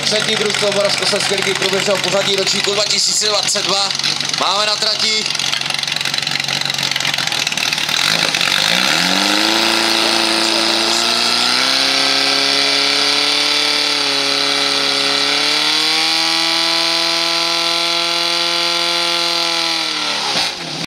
Třetí družstvo Moravskoslezské ligy průběžného pořadí ročníku 2022. Máme na trati